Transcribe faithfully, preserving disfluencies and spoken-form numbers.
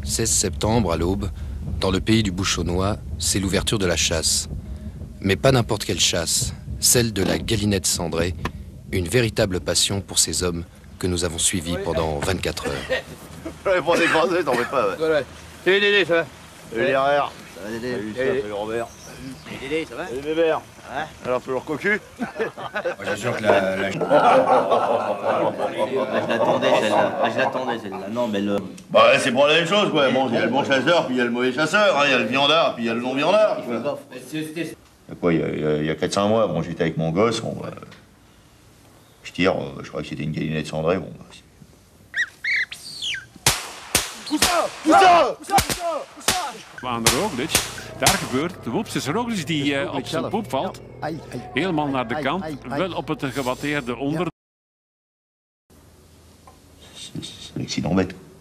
seize septembre, à l'aube, dans le pays du Bouchonnois, c'est l'ouverture de la chasse. Mais pas n'importe quelle chasse, celle de la galinette cendrée, une véritable passion pour ces hommes que nous avons suivis pendant vingt-quatre heures. J'avais pas décrasé, t'en fais pas, ouais. Voilà. Salut Dédé, ça va? Salut les R R. Ça va Dédé? Salut, salut, salut Robert. Salut Dédé, ça va? Salut Bébert. Ouais. Alors, toujours cocu? J'assure que la... la... Ah, je l'attendais celle-là. Ah, je l'attendais celle-là. Non, mais le... Bah, c'est pour la même chose, quoi. Bon, il y a le bon chasseur, puis il y a le mauvais chasseur. Hein. Il y a le viandard, puis il y a le non-viandard. Il y a quoi, il y a, il y a, il y a quatre cinq mois, bon, j'étais avec mon gosse, bon, bah, je tire, euh, je crois que c'était une galinette cendrée, bon, bah, Aan de Roglic, daar gebeurt, de Woeps is Roglic die uh, op zijn poep valt, helemaal naar de kant, wel op het gewatteerde onder. c'est l'accident bête.